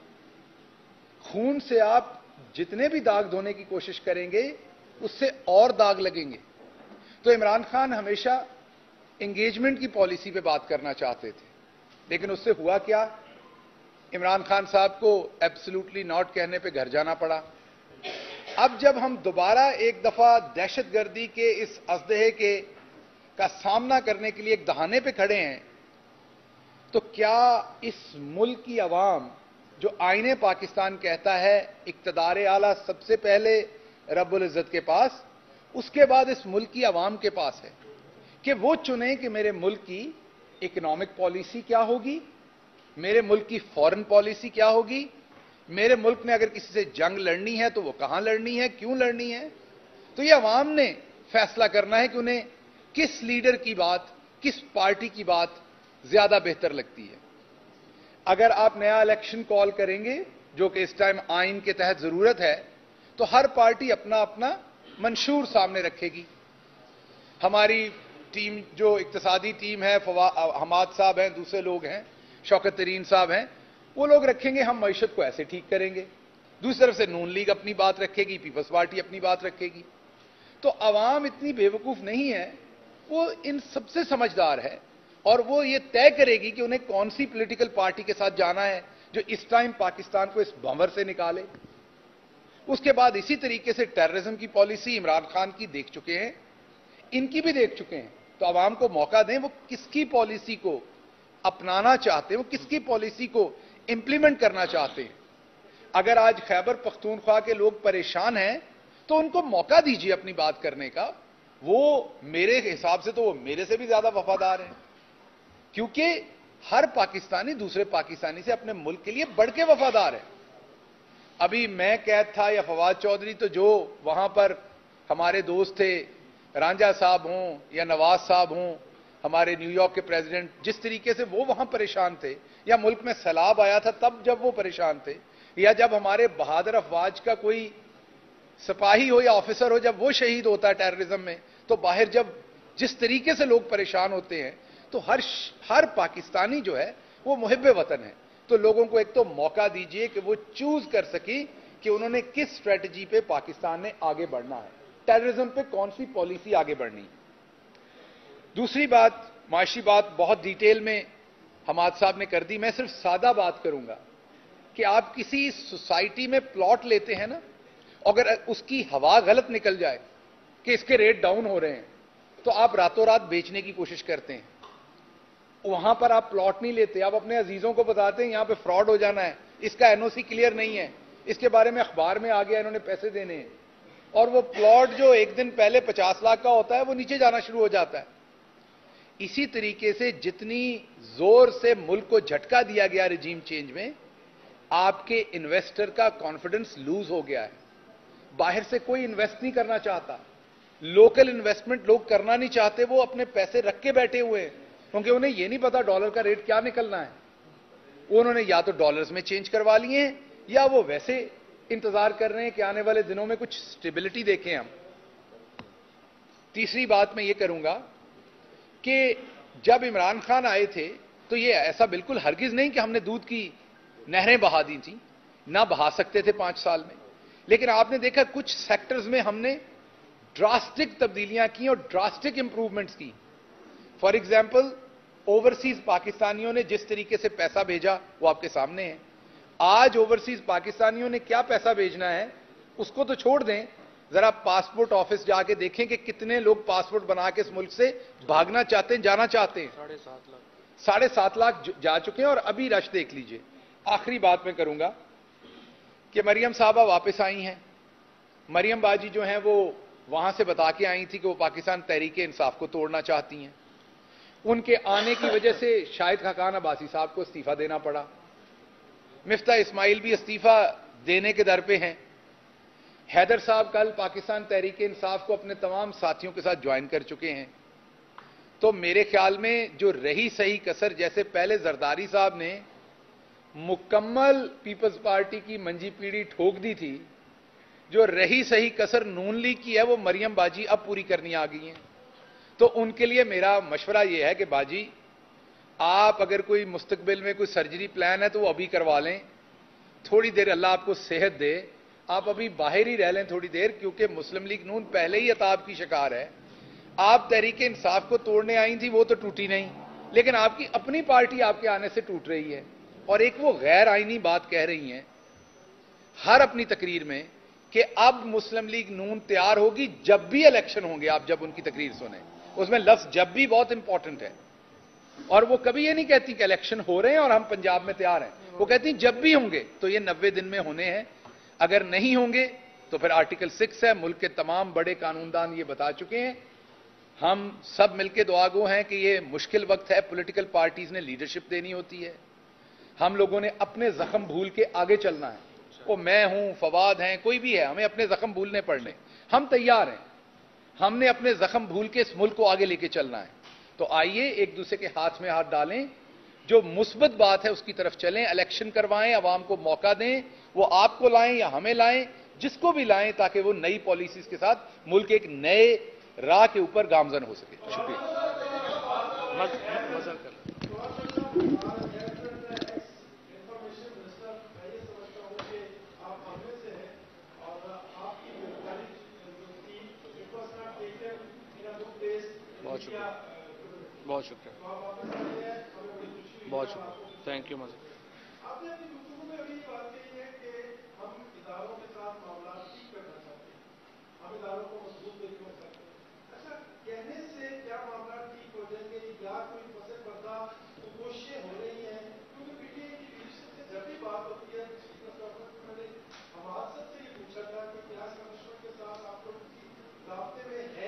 خون سے آپ جتنے بھی داغ دھونے کی کوشش کریں گے اس سے اور داغ لگیں گے۔ تو عمران خان ہمیشہ انگیجمنٹ کی پالیسی پہ بات کرنا چاہتے تھے، لیکن اس سے ہوا کیا؟ عمران خان صاحب کو ایبسلیوٹلی ناٹ کہنے پہ گھر جانا پڑا۔ اب جب ہم دوبارہ ایک دفعہ دہشت گردی کے اس ازدہے کا سامنا کرنے کے لیے ایک دہانے پہ کھڑے ہیں، تو کیا اس ملک کی عوام، جو آئین پاکستان کہتا ہے اقتدار اعلیٰ سب سے پہلے رب العزت کے پاس، اس کے بعد اس ملک کی عوام کے پاس ہے کہ وہ چنیں کہ میرے ملک کی اکنامک پالیسی کیا ہوگی، میرے ملک کی فورن پالیسی کیا ہوگی، میرے ملک نے اگر کسی سے جنگ لڑنی ہے تو وہ کہاں لڑنی ہے، کیوں لڑنی ہے۔ تو یہ عوام نے فیصلہ کرنا ہے کہ انہیں کس لیڈر کی بات، کس پارٹی کی بات زیادہ بہتر لگتی ہے۔ اگر آپ نیا الیکشن کال کریں گے، جو کہ اس ٹائم آئین کے تحت ضرورت ہے، تو ہر پارٹی اپنا اپنا منشور سامنے رکھے گی۔ ہماری ٹیم، جو اقتصادی ٹیم ہے، حماد صاحب ہیں، دوسرے لوگ ہیں، شوکت ترین صاحب ہیں، وہ لوگ رکھیں گے ہم معیشت کو ایسے ٹھیک کریں گے۔ دوسری طرف سے نون لیگ اپنی بات رکھے گی، پیپلز پارٹی اپنی بات رکھے گی۔ تو عوام اتنی بے وقوف نہیں ہے، وہ ان سب سے سمجھدار ہے، اور وہ یہ طے کرے گی کہ انہیں کون سی پولیٹیکل پارٹی کے ساتھ جانا ہے جو اس ٹائم پاکستان کو اس بھنور سے نکالے۔ اس کے بعد اسی طریقے سے ٹیررزم کی پالیسی عمران خان کی دیکھ چکے ہیں, ان کی بھی دیکھ چکے ہیں. تو عوام کو موقع دیں, وہ کس کی پالیسی کو اپنانا چاہتے ہیں, وہ کس کی پالیسی کو امپلیمنٹ کرنا چاہتے ہیں. اگر آج خیبر پختونخوا کے لوگ پریشان ہیں تو ان کو موقع دیجیے اپنی بات کرنے کا. وہ میرے حساب سے تو وہ میرے سے بھی زیادہ وفادار ہیں, کیونکہ ہر پاکستانی دوسرے پاکستانی سے اپنے ملک کے لیے بڑھ کے وفادار ہے. ابھی میں قید تھا یا فواد چودھری, تو جو وہاں پر ہمارے دوست تھے, رانجھا صاحب ہوں یا نواز صاحب ہوں, ہمارے نیو یارک کے پریزیڈنٹ, جس طریقے سے وہ وہاں پریشان تھے, یا ملک میں سیلاب آیا تھا تب جب وہ پریشان تھے, یا جب ہمارے بہادر افواج کا کوئی سپاہی ہو یا آفیسر ہو جب وہ شہید ہوتا ہے ٹیررزم میں, تو باہر جب جس طریقے سے لوگ پریشان ہوتے ہیں, تو ہر پاکستانی جو ہے وہ محب وطن ہے. تو لوگوں کو ایک تو موقع دیجئے کہ وہ چوز کر سکی کہ انہوں نے کس اسٹریٹجی پہ پاکستان نے آگے بڑھنا ہے, ٹیررزم پہ کون سی پالیسی آگے بڑھنی. دوسری بات, معاشی بات بہت ڈیٹیل میں حماد صاحب نے کر دی, میں صرف سادہ بات کروں گا کہ آپ کسی سوسائٹی میں پلاٹ لیتے ہیں نا, اگر اس کی ہوا غلط نکل جائے کہ اس کے ریٹ ڈاؤن ہو رہے ہیں, تو آپ راتوں رات بیچنے کی کوشش کرتے ہیں. وہاں پر آپ پلاٹ نہیں لیتے, آپ اپنے عزیزوں کو بتاتے ہیں یہاں پہ فراڈ ہو جانا ہے, اس کا این او سی کلیئر نہیں ہے, اس کے بارے میں اخبار میں آ گیا, انہوں نے پیسے دینے ہیں, اور وہ پلاٹ جو ایک دن پہلے 50 لاکھ کا ہوتا ہے وہ نیچے جانا شروع ہو جاتا ہے. اسی طریقے سے جتنی زور سے ملک کو جھٹکا دیا گیا رجیم چینج میں, آپ کے انویسٹر کا کانفیڈنس لوز ہو گیا ہے. باہر سے کوئی انویسٹ نہیں کرنا چاہتا, لوکل انویسٹمنٹ لوگ کرنا نہیں چاہتے, وہ اپنے پیسے رکھ کے بیٹھے ہوئے ہیں, کیونکہ انہیں یہ نہیں پتا ڈالر کا ریٹ کیا نکلنا ہے. انہوں نے یا تو ڈالرز میں چینج کروا لیے ہیں, یا وہ ویسے انتظار کر رہے ہیں کہ آنے والے دنوں میں کچھ سٹیبلٹی دیکھیں ہم. تیسری بات میں یہ کروں گا کہ جب عمران خان آئے تھے تو یہ ایسا بالکل ہرگز نہیں کہ ہم نے دودھ کی نہریں بہا دی تھیں, نہ بہا سکتے تھے 5 سال میں, لیکن آپ نے دیکھا کچھ سیکٹرز میں ہم نے ڈراسٹک تبدیلیاں کی اور ڈراسٹک امپروومنٹس کی. فار ایگزامپل, اوورسیز پاکستانیوں نے جس طریقے سے پیسہ بھیجا وہ آپ کے سامنے ہے. آج اوورسیز پاکستانیوں نے کیا پیسہ بھیجنا ہے اس کو تو چھوڑ دیں, ذرا پاسپورٹ آفس جا کے دیکھیں کہ کتنے لوگ پاسپورٹ بنا کے اس ملک سے بھاگنا چاہتے ہیں, جانا چاہتے ہیں. 7.5 لاکھ جا چکے ہیں, اور ابھی رش دیکھ لیجئے. آخری بات میں کروں گا کہ مریم صاحبہ واپس آئی ہیں. مریم باجی جو ہیں وہ وہاں سے بتا کے آئی تھی کہ وہ پاکستان تحریک انصاف کو توڑنا چاہتی ہیں. ان کے آنے کی وجہ سے شاہد خاقان عباسی صاحب کو استعفیٰ دینا پڑا. مفتاح اسماعیل بھی استعفیٰ دینے کے در پہ ہیں. حیدر صاحب کل پاکستان تحریک انصاف کو اپنے تمام ساتھیوں کے ساتھ جوائن کر چکے ہیں. تو میرے خیال میں جو رہی صحیح کسر, جیسے پہلے زرداری صاحب نے مکمل پیپلز پارٹی کی منجی پیڑھی ٹھوک دی تھی, جو رہی صحیح کسر نون لیگ کی ہے وہ مریم باجی اب پوری کرنی آ گئی ہیں. تو ان کے لیے میرا مشورہ یہ ہے کہ باجی آپ اگر کوئی مستقبل میں کوئی سرجری پلان ہے تو وہ ابھی کروا لیں, تھوڑی دیر اللہ آپ کو صحت دے, آپ ابھی باہر ہی رہ لیں تھوڑی دیر, کیونکہ مسلم لیگ نون پہلے ہی عطاب کی شکار ہے. آپ تحریک انصاف کو توڑنے آئی تھی, وہ تو ٹوٹی نہیں, لیکن آپ کی اپنی پارٹی آپ کے آنے سے ٹوٹ رہی ہے, اور ایک وہ غیر آئینی بات کہہ رہی ہیں ہر اپنی تقریر میں کہ اب مسلم لیگ نون تیار ہوگی جب بھی الیکشن ہوں گے. آپ جب ان کی تقریر سنیں, اس میں لفظ جب بھی بہت امپورٹنٹ ہے, اور وہ کبھی یہ نہیں کہتی کہ الیکشن ہو رہے ہیں اور ہم پنجاب میں تیار ہیں, وہ کہتی ہیں جب بھی ہوں گے. تو یہ 90 دن میں ہونے ہیں, اگر نہیں ہوں گے تو پھر آرٹیکل 6 ہے. ملک کے تمام بڑے قانون دان یہ بتا چکے ہیں. ہم سب مل کے دعا گو ہیں کہ یہ مشکل وقت ہے, پولیٹیکل پارٹیز نے لیڈرشپ دینی ہوتی ہے. ہم لوگوں نے اپنے زخم بھول کے آگے چلنا ہے. وہ میں ہوں, فواد ہیں, کوئی بھی ہے, ہمیں اپنے زخم بھولنے پڑنے, ہم تیار ہیں. ہم نے اپنے زخم بھول کے اس ملک کو آگے لے کے چلنا ہے. تو آئیے ایک دوسرے کے ہاتھ میں ہاتھ ڈالیں, جو مثبت بات ہے اس کی طرف چلیں, الیکشن کروائیں, عوام کو موقع دیں, وہ آپ کو لائیں یا ہمیں لائیں, جس کو بھی لائیں, تاکہ وہ نئی پالیسیز کے ساتھ ملک ایک نئے راہ کے اوپر گامزن ہو سکے. شکریہ. بہت شکریہ, بہت شکریہ, بہت شکریہ, تھینک یو. مزید اداروں کے ساتھ معاملات ٹھیک کرنا چاہتے ہیں, ہم اداروں کو مضبوط طریقوں سے کرتے ہیں. اچھا, کہنے سے کیا معاملات ٹھیک ہو جائیں گے یا کوئی پس پردہ کوششیں ہو رہی ہیں؟ کیونکہ پی ٹی آئی کی لیڈرشپ سے جب بھی بات ہوتی ہے میں نے ہمارے سب سے یہ پوچھا تھا کہ کیا کمشنر کے ساتھ آپ لوگ کسی رابطے میں ہے,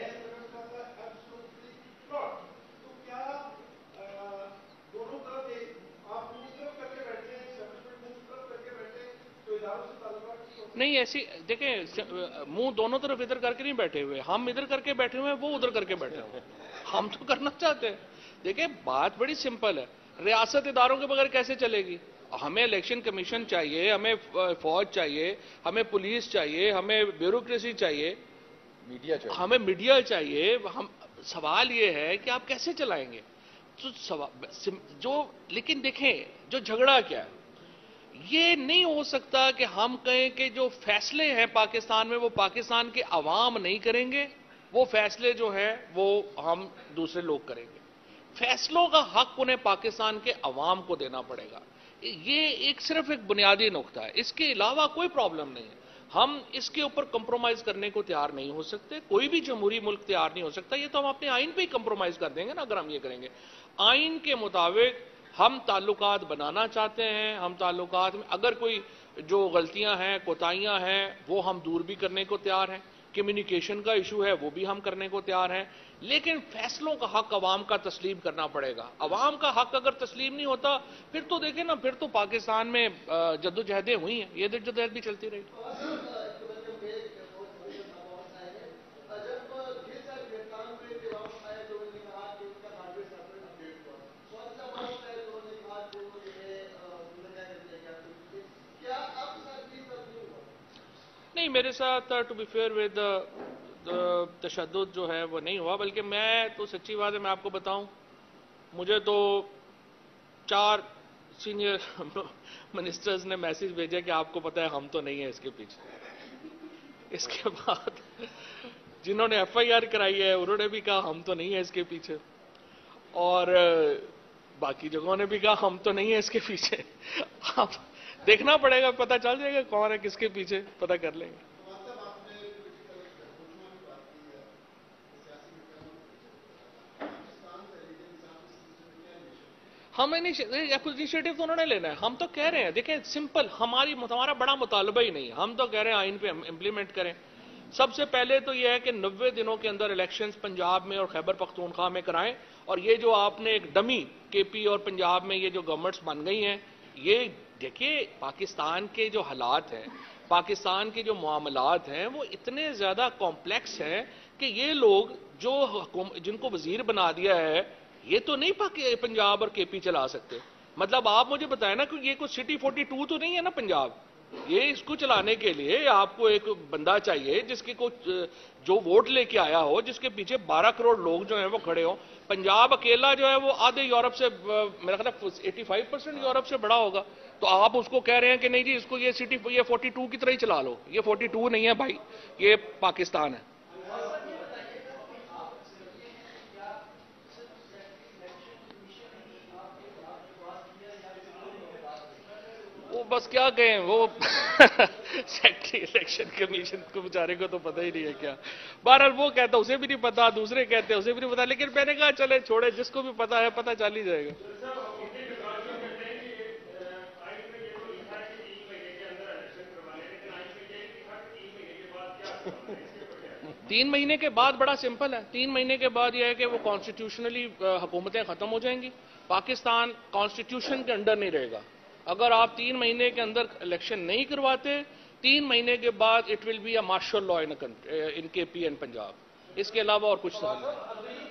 تو کیا دونوں طرف آپ منہ طرف کر کے بیٹھے ہیں, اسٹیبلشمنٹ منہ طرف کر کے بیٹھے تو اداروں سے تعلقات نہیں ایسی دیکھیں, منہ دونوں طرف ادھر کر کے نہیں بیٹھے ہوئے, ہم ادھر کر کے بیٹھے ہوئے ہیں, وہ ادھر کر کے بیٹھے ہوئے ہیں, ہم تو کرنا چاہتے ہیں. دیکھیں بات بڑی سمپل ہے, ریاست اداروں کے بغیر کیسے چلے گی؟ ہمیں الیکشن کمیشن چاہیے, ہمیں فوج چاہیے, ہمیں پولیس چاہیے, ہمیں بیوروکریسی چاہیے, ہمیں میڈیا چاہیے. سوال یہ ہے کہ آپ کیسے چلائیں گے؟ لیکن دیکھیں جو جھگڑا کیا ہے, یہ نہیں ہو سکتا کہ ہم کہیں کہ جو فیصلے ہیں پاکستان میں وہ پاکستان کے عوام نہیں کریں گے, وہ فیصلے جو ہیں وہ ہم دوسرے لوگ کریں گے. فیصلوں کا حق انہیں پاکستان کے عوام کو دینا پڑے گا. یہ صرف ایک بنیادی نقطہ ہے, اس کے علاوہ کوئی پرابلم نہیں ہے. ہم اس کے اوپر کمپرومائز کرنے کو تیار نہیں ہو سکتے, کوئی بھی جمہوری ملک تیار نہیں ہو سکتا. یہ تو ہم اپنے آئین پہ ہی کمپرومائز کر دیں گے نا اگر ہم یہ کریں گے. آئین کے مطابق ہم تعلقات بنانا چاہتے ہیں, ہم تعلقات میں اگر کوئی جو غلطیاں ہیں, کوتاہیاں ہیں, وہ ہم دور بھی کرنے کو تیار ہیں. کمیونیکیشن کا ایشو ہے وہ بھی ہم کرنے کو تیار ہیں, لیکن فیصلوں کا حق عوام کا تسلیم کرنا پڑے گا. عوام کا حق اگر تسلیم نہیں ہوتا پھر تو دیکھیں نا, پھر تو پاکستان میں جدوجہدیں ہوئی ہیں, یہ جدوجہد بھی چلتی رہی. نہیں میرے ساتھ ٹو بی فیئر ود تشدد جو ہے وہ نہیں ہوا, بلکہ میں تو سچی بات ہے میں آپ کو بتاؤں, مجھے تو 4 سینئر منسٹرز نے میسج بھیجا کہ آپ کو پتہ ہے ہم تو نہیں ہیں اس کے پیچھے. اس کے بعد جنہوں نے ایف آئی آر کرائی ہے انہوں نے بھی کہا ہم تو نہیں ہیں اس کے پیچھے, اور باقی جگہوں نے بھی کہا ہم تو نہیں ہیں اس کے پیچھے. اب دیکھنا پڑے گا, پتہ چل جائے گا کون ہے کس کے پیچھے, پتہ کر لیں گے. ہمیں انیشیٹو تو انہوں نے لینا ہے, ہم تو کہہ رہے ہیں دیکھیں سمپل, ہمارا بڑا مطالبہ ہی نہیں, ہم تو کہہ رہے ہیں آئین پہ امپلیمنٹ کریں. سب سے پہلے تو یہ ہے کہ 90 دنوں کے اندر الیکشنز پنجاب میں اور خیبر پختونخوا میں کرائیں, اور یہ جو آپ نے ایک ڈمی کے پی اور پنجاب میں یہ جو گورنمنٹس بن گئی ہیں, یہ دیکھیے پاکستان کے جو حالات ہیں, پاکستان کے جو معاملات ہیں وہ اتنے زیادہ کمپلیکس ہیں کہ یہ لوگ جن کو وزیر بنا دیا ہے یہ تو نہیں پنجاب اور کے پی چلا سکتے. مطلب آپ مجھے بتائیں نا کہ یہ کوئی سٹی 42 تو نہیں ہے نا پنجاب, یہ اس کو چلانے کے لیے آپ کو ایک بندہ چاہیے جس کے جو ووٹ لے کے آیا ہو, جس کے پیچھے 12 کروڑ لوگ جو ہیں وہ کھڑے ہوں. پنجاب اکیلا جو ہے وہ آدھے یورپ سے, میرا خیال ہے 85% یورپ سے بڑا ہوگا, تو آپ اس کو کہہ رہے ہیں کہ نہیں جی اس کو یہ سٹی یہ 42 کی طرح ہی چلا لو. یہ 42 نہیں ہے بھائی, یہ پاکستان ہے. وہ بس کیا کہیں, وہ سیکٹری الیکشن کمیشن کو بیچارے کو تو پتہ ہی نہیں ہے کیا. بہرحال وہ کہتا اسے بھی نہیں پتا, دوسرے کہتے اسے بھی نہیں پتا, لیکن میں نے کہا چلے چھوڑے, جس کو بھی پتا ہے پتہ چل ہی جائے گا. 3 مہینے کے بعد بڑا سمپل ہے. 3 مہینے کے بعد یہ ہے کہ وہ کانسٹیٹیوشنلی حکومتیں ختم ہو جائیں گی. پاکستان کانسٹیٹیوشن کے انڈر نہیں رہے گا. اگر آپ 3 مہینے کے اندر الیکشن نہیں کرواتے, 3 مہینے کے بعد it will be a martial law in K P and Punjab. اس کے علاوہ اور کچھ سوال نہیں.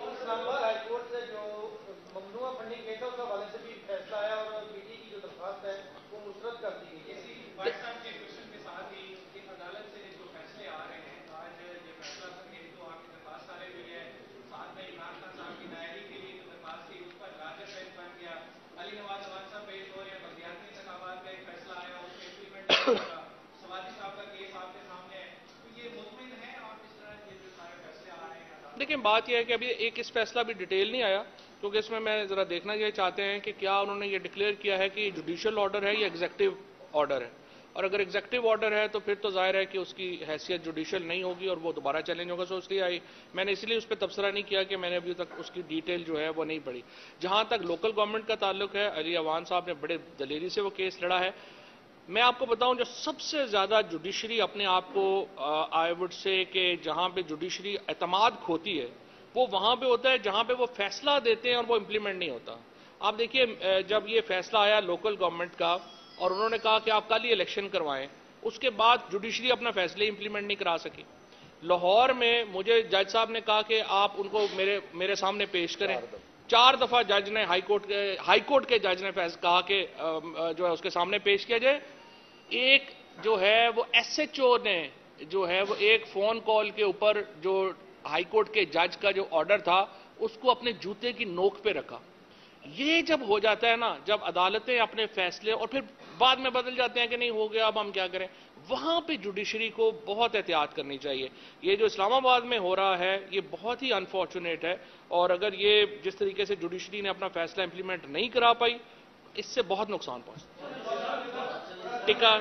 دیکھیں بات یہ ہے کہ ابھی ایک اس فیصلہ بھی ڈیٹیل نہیں آیا, کیونکہ اس میں ذرا دیکھنا یہ چاہتے ہیں کہ کیا انہوں نے یہ ڈکلیئر کیا ہے کہ جوڈیشل آرڈر ہے یا ایگزیکٹو آرڈر ہے. اور اگر ایگزیکٹو آرڈر ہے تو پھر تو ظاہر ہے کہ اس کی حیثیت جوڈیشل نہیں ہوگی اور وہ دوبارہ چیلنج ہوگا. سو اس لیے میں نے اس لیے اس پہ تبصرہ نہیں کیا کہ میں نے ابھی تک اس کی ڈیٹیل جو ہے وہ نہیں پڑھی. جہاں تک لوکل گورنمنٹ کا تعلق ہے, علی اوان صاحب نے بڑے دلیری سے وہ کیس لڑا ہے. میں آپ کو بتاؤں جو سب سے زیادہ جوڈیشری اپنے آپ کو آئی وڈ سے کہ جہاں پہ جوڈیشری اعتماد کھوتی ہے وہ وہاں پہ ہوتا ہے جہاں پہ وہ فیصلہ دیتے ہیں اور وہ امپلیمنٹ نہیں ہوتا. آپ دیکھیے جب یہ فیصلہ آیا لوکل گورنمنٹ کا اور انہوں نے کہا کہ آپ کل ہی الیکشن کروائیں, اس کے بعد جوڈیشری اپنا فیصلے امپلیمنٹ نہیں کرا سکی. لاہور میں مجھے جج صاحب نے کہا کہ آپ ان کو میرے سامنے پیش کریں. 4 دفعہ جج نے ہائی کورٹ کے جج نے کہا کہ جو ہے اس کے سامنے پیش کیا جائے. ایک جو ہے وہ ایس ایچ او نے جو ہے وہ ایک فون کال کے اوپر جو ہائی کورٹ کے جج کا جو آرڈر تھا اس کو اپنے جوتے کی نوک پہ رکھا. یہ جب ہو جاتا ہے نا, جب عدالتیں اپنے فیصلے اور پھر بعد میں بدل جاتے ہیں کہ نہیں ہو گیا اب ہم کیا کریں, وہاں پہ جوڈیشری کو بہت احتیاط کرنی چاہیے. یہ جو اسلام آباد میں ہو رہا ہے یہ بہت ہی انفارچونیٹ ہے, اور اگر یہ جس طریقے سے جوڈیشری نے اپنا فیصلہ امپلیمنٹ نہیں کرا پائی اس سے بہت نقصان پہنچتا. ٹکا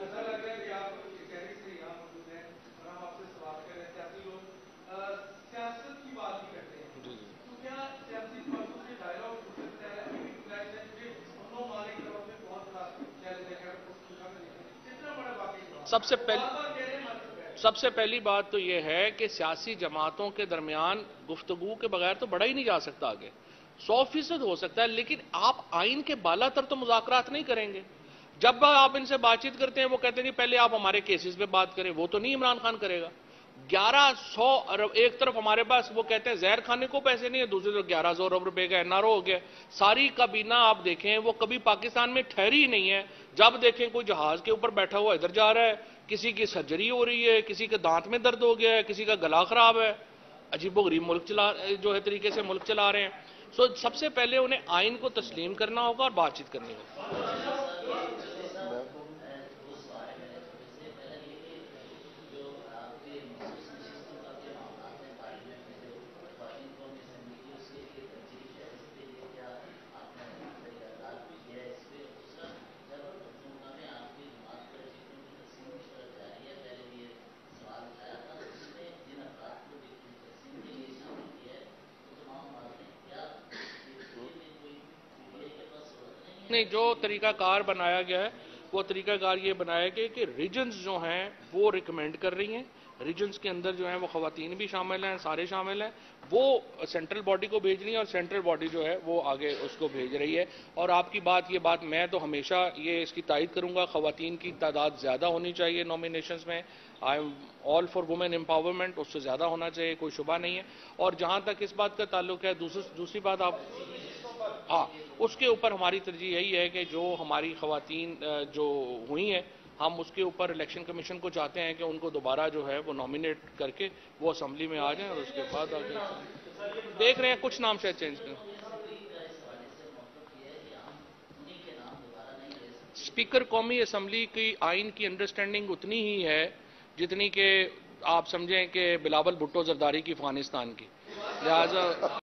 سب سے پہلی بات تو یہ ہے کہ سیاسی جماعتوں کے درمیان گفتگو کے بغیر تو بڑھا ہی نہیں جا سکتا آگے. 100% ہو سکتا ہے لیکن آپ آئین کے بالا تر تو مذاکرات نہیں کریں گے. جب آپ ان سے بات چیت کرتے ہیں وہ کہتے ہیں جی پہلے آپ ہمارے کیسز پہ بات کریں, وہ تو نہیں عمران خان کرے گا. 1100 ارب ایک طرف ہمارے پاس وہ کہتے ہیں زہر کھانے کو پیسے نہیں ہے, دوسری طرف 1100 ارب روپے کا NRO ہو گیا. ساری کابینہ آپ دیکھیں وہ کبھی پاکستان میں ٹھہری ہی نہیں ہے. جب دیکھیں کوئی جہاز کے اوپر بیٹھا ہوا ادھر جا رہا ہے, کسی کی سرجری ہو رہی ہے, کسی کے دانت میں درد ہو گیا ہے, کسی کا گلا خراب ہے. عجیب و غریب ملک جو ہے طریقے سے ملک چلا رہے ہیں. سب سے پہلے انہیں آئین کو تسلیم کرنا ہوگا اور بات چیت کرنی ہوگی. نہیں, جو طریقہ کار بنایا گیا ہے وہ طریقہ کار یہ بنایا گیا کہ ریجنز جو ہیں وہ ریکمینڈ کر رہی ہیں. ریجنز کے اندر جو ہیں وہ خواتین بھی شامل ہیں, سارے شامل ہیں. وہ سینٹرل باڈی کو بھیج رہی ہیں اور سینٹرل باڈی جو ہے وہ آگے اس کو بھیج رہی ہے. اور آپ کی یہ بات میں تو ہمیشہ یہ اس کی تائید کروں گا, خواتین کی تعداد زیادہ ہونی چاہیے نامینیشنز میں. I'm all for women empowerment, اس سے زیادہ ہونا چاہیے, کوئی شبہ نہیں ہے. اور جہاں تک اس بات کا تعلق ہے دوسری بات آپ اس کے اوپر ہماری ترجیح یہی ہے کہ جو ہماری خواتین جو ہوئی ہیں ہم اس کے اوپر الیکشن کمیشن کو چاہتے ہیں کہ ان کو دوبارہ جو ہے وہ نامینیٹ کر کے وہ اسمبلی میں آ جائیں اور اس کے بعد آگے دیکھ رہے ہیں کچھ نام شاید چینج کریں. اسپیکر قومی اسمبلی کی آئین کی انڈرسٹینڈنگ اتنی ہی ہے جتنی کہ آپ سمجھیں کہ بلاول بھٹو زرداری کی افغانستان کی, لہذا